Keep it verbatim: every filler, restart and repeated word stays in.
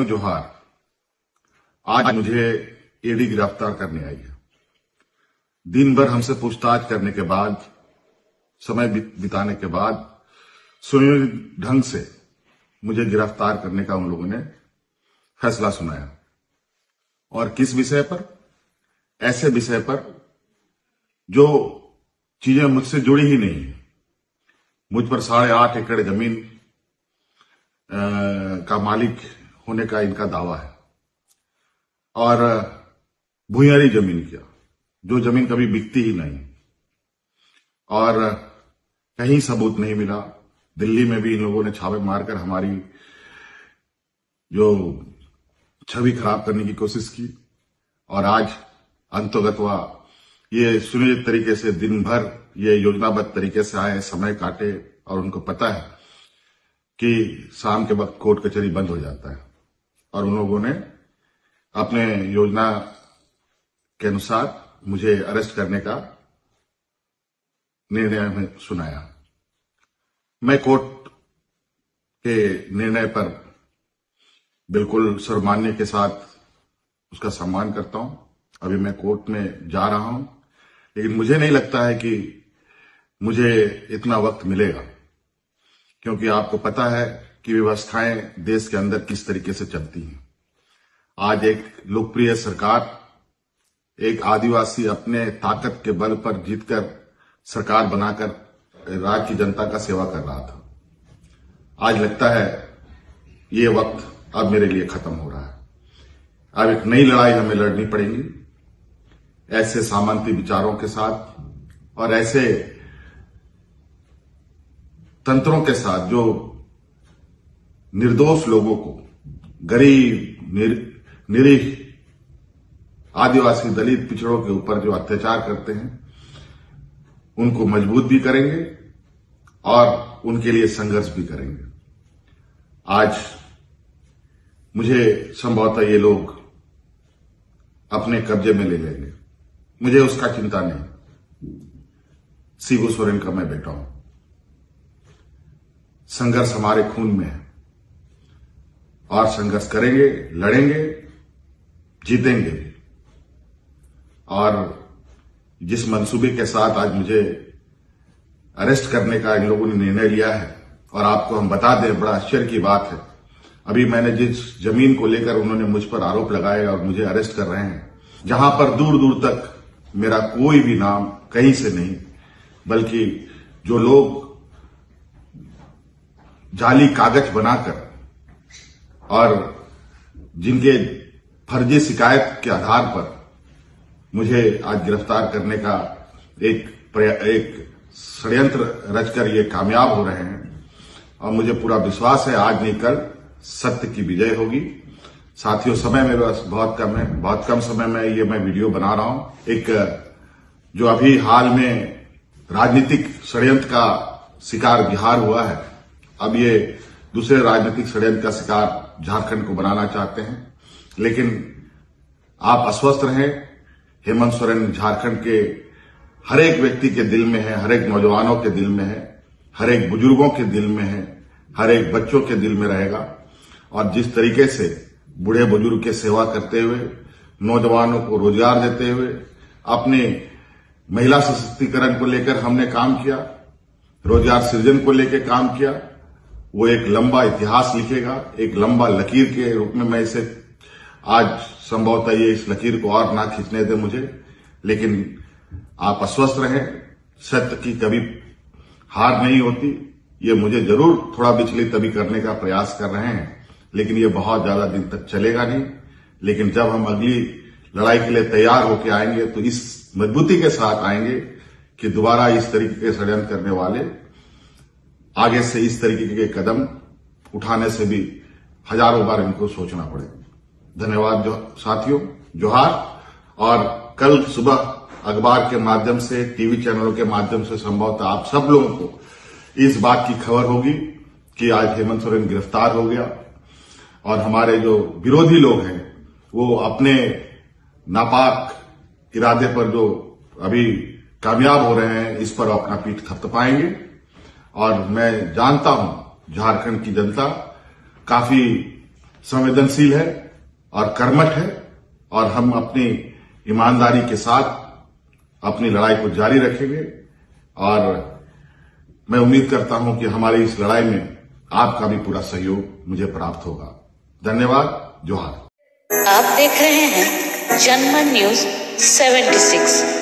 जोहार। आज मुझे ईडी गिरफ्तार करने आई है। दिन भर हमसे पूछताछ करने के बाद, समय बिताने के बाद सुनियोजित ढंग से मुझे गिरफ्तार करने का उन लोगों ने फैसला सुनाया। और किस विषय पर? ऐसे विषय पर जो चीजें मुझसे जुड़ी ही नहीं है। मुझ पर साढ़े आठ एकड़ जमीन आ, का मालिक होने का इनका दावा है और भूयारी जमीन किया, जो जमीन कभी बिकती ही नहीं और कहीं सबूत नहीं मिला। दिल्ली में भी इन लोगों ने छापे मारकर हमारी जो छवि खराब करने की कोशिश की और आज अंतोगत्वा ये सुनियोजित तरीके से दिन भर ये योजनाबद्ध तरीके से आए, समय काटे और उनको पता है कि शाम के वक्त कोर्ट कचहरी बंद हो जाता है और उन लोगों ने अपने योजना के अनुसार मुझे अरेस्ट करने का निर्णय में सुनाया। मैं कोर्ट के निर्णय पर बिल्कुल सर्वमान्य के साथ उसका सम्मान करता हूं। अभी मैं कोर्ट में जा रहा हूं, लेकिन मुझे नहीं लगता है कि मुझे इतना वक्त मिलेगा, क्योंकि आपको पता है कि व्यवस्थाएं देश के अंदर किस तरीके से चलती हैं। आज एक लोकप्रिय सरकार, एक आदिवासी अपने ताकत के बल पर जीतकर सरकार बनाकर राज्य की जनता का सेवा कर रहा था। आज लगता है ये वक्त अब मेरे लिए खत्म हो रहा है। अब एक नई लड़ाई हमें लड़नी पड़ेगी ऐसे सामंती विचारों के साथ और ऐसे तंत्रों के साथ जो निर्दोष लोगों को, गरीब, निर, निरीह आदिवासी, दलित, पिछड़ों के ऊपर जो अत्याचार करते हैं उनको मजबूत भी करेंगे और उनके लिए संघर्ष भी करेंगे। आज मुझे संभवतः ये लोग अपने कब्जे में ले लेंगे, मुझे उसका चिंता नहीं। शिबू सोरेन का मैं बेटा हूं। संघर्ष हमारे खून में है और संघर्ष करेंगे, लड़ेंगे, जीतेंगे भी। और जिस मंसूबे के साथ आज मुझे अरेस्ट करने का इन लोगों ने निर्णय लिया है, और आपको हम बता दें, बड़ा आश्चर्य की बात है, अभी मैंने जिस जमीन को लेकर उन्होंने मुझ पर आरोप लगाए और मुझे अरेस्ट कर रहे हैं, जहां पर दूर दूर तक मेरा कोई भी नाम कहीं से नहीं, बल्कि जो लोग जाली कागज बनाकर और जिनके फर्जी शिकायत के आधार पर मुझे आज गिरफ्तार करने का एक एक षड्यंत्र रचकर ये कामयाब हो रहे हैं। और मुझे पूरा विश्वास है आज नहीं कल सत्य की विजय होगी। साथियों, समय मेरे पास बहुत कम है, बहुत कम समय में ये मैं वीडियो बना रहा हूं। एक जो अभी हाल में राजनीतिक षड्यंत्र का शिकार बिहार हुआ है, अब ये दूसरे राजनीतिक षड्यंत्र का शिकार झारखंड को बनाना चाहते हैं। लेकिन आप अस्वस्थ रहें, हेमंत सोरेन झारखंड के हर एक व्यक्ति के दिल में है, हर एक नौजवानों के दिल में है, हर एक बुजुर्गों के दिल में है, हर एक बच्चों के दिल में रहेगा। और जिस तरीके से बूढ़े बुजुर्ग की सेवा करते हुए, नौजवानों को रोजगार देते हुए, अपने महिला सशक्तिकरण को लेकर हमने काम किया, रोजगार सृजन को लेकर काम किया, वो एक लंबा इतिहास लिखेगा। एक लंबा लकीर के रूप में मैं इसे आज संभवतः ये इस लकीर को और ना खींचने दे मुझे, लेकिन आप अस्वस्थ रहें। सत्य की कभी हार नहीं होती। ये मुझे जरूर थोड़ा विचलित अभी करने का प्रयास कर रहे हैं, लेकिन ये बहुत ज्यादा दिन तक चलेगा नहीं। लेकिन जब हम अगली लड़ाई के लिए तैयार होकर आएंगे तो इस मजबूती के साथ आएंगे कि दोबारा इस तरीके के षड्यंत्र करने वाले आगे से इस तरीके के कदम उठाने से भी हजारों बार इनको सोचना पड़े। धन्यवाद जो साथियों, जोहार। और कल सुबह अखबार के माध्यम से, टीवी चैनलों के माध्यम से संभवतः आप सब लोगों को इस बात की खबर होगी कि आज हेमंत सोरेन गिरफ्तार हो गया और हमारे जो विरोधी लोग हैं वो अपने नापाक इरादे पर जो अभी कामयाब हो रहे हैं, इस पर अपना पीठ थपथपाएंगे। और मैं जानता हूं झारखंड की जनता काफी संवेदनशील है और कर्मठ है और हम अपनी ईमानदारी के साथ अपनी लड़ाई को जारी रखेंगे और मैं उम्मीद करता हूं कि हमारी इस लड़ाई में आपका भी पूरा सहयोग मुझे प्राप्त होगा। धन्यवाद। जोहार। आप देख रहे हैं जनमन न्यूज सेवेंटी सिक्स।